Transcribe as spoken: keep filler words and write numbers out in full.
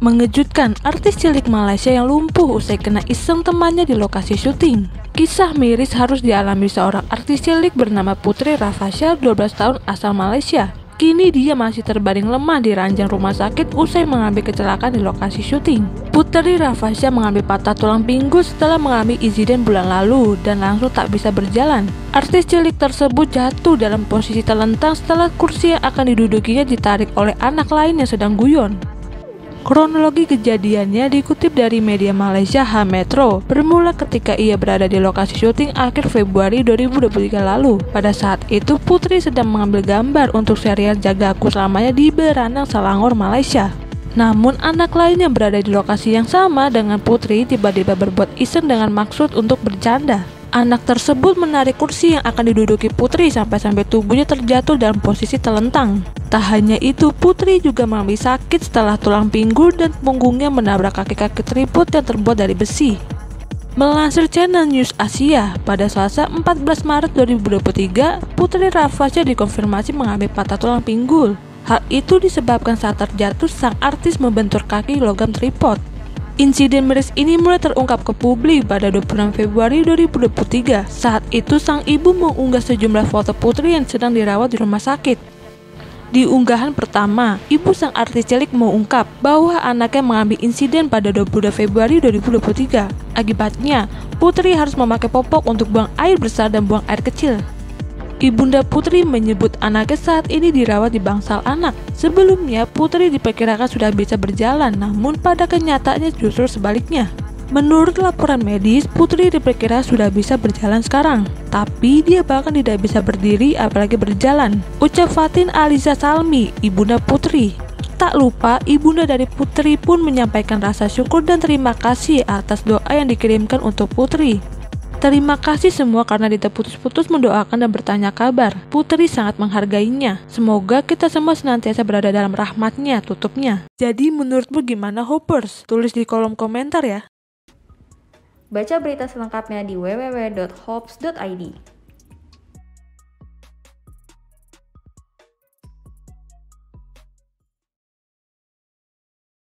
Mengejutkan, artis cilik Malaysia yang lumpuh usai kena iseng temannya di lokasi syuting. Kisah miris harus dialami seorang artis cilik bernama Putri Rafasya, dua belas tahun, asal Malaysia. Kini dia masih terbaring lemah di ranjang rumah sakit usai mengalami kecelakaan di lokasi syuting. Putri Rafasya mengalami patah tulang pinggul setelah mengalami insiden bulan lalu dan langsung tak bisa berjalan. Artis cilik tersebut jatuh dalam posisi terlentang setelah kursi yang akan didudukinya ditarik oleh anak lain yang sedang guyon. Kronologi kejadiannya dikutip dari media Malaysia H Metro, bermula ketika ia berada di lokasi syuting akhir Februari dua ribu dua puluh tiga lalu. Pada saat itu, Putri sedang mengambil gambar untuk serial Jaga Aku Selamanya di Beranang, Selangor, Malaysia. Namun, anak lain yang berada di lokasi yang sama dengan Putri tiba-tiba berbuat iseng dengan maksud untuk bercanda. Anak tersebut menarik kursi yang akan diduduki Putri sampai-sampai tubuhnya terjatuh dalam posisi terlentang. Tak hanya itu, Putri juga mengalami sakit setelah tulang pinggul dan punggungnya menabrak kaki-kaki tripod yang terbuat dari besi. Melansir channel News Asia, pada Selasa empat belas Maret dua ribu dua puluh tiga, Putri Rafasya dikonfirmasi mengalami patah tulang pinggul. Hal itu disebabkan saat terjatuh sang artis membentur kaki logam tripod. Insiden miris ini mulai terungkap ke publik pada dua puluh enam Februari dua ribu dua puluh tiga. Saat itu sang ibu mengunggah sejumlah foto Putri yang sedang dirawat di rumah sakit. Di unggahan pertama, ibu sang artis cilik mengungkap bahwa anaknya mengalami insiden pada dua puluh dua Februari dua ribu dua puluh tiga. Akibatnya, Putri harus memakai popok untuk buang air besar dan buang air kecil. Ibunda Putri menyebut anaknya saat ini dirawat di bangsal anak. Sebelumnya, Putri diperkirakan sudah bisa berjalan, namun pada kenyataannya justru sebaliknya. Menurut laporan medis, Putri diperkirakan sudah bisa berjalan sekarang, tapi dia bahkan tidak bisa berdiri apalagi berjalan, ucap Fatin Aliza Salmi, ibunda Putri. Tak lupa, ibunda dari Putri pun menyampaikan rasa syukur dan terima kasih atas doa yang dikirimkan untuk Putri. Terima kasih semua karena tidak putus-putus mendoakan dan bertanya kabar. Putri sangat menghargainya. Semoga kita semua senantiasa berada dalam rahmatnya, tutupnya. Jadi menurutmu gimana, Hoppers? Tulis di kolom komentar ya. Baca berita selengkapnya di w w w dot hops dot i d.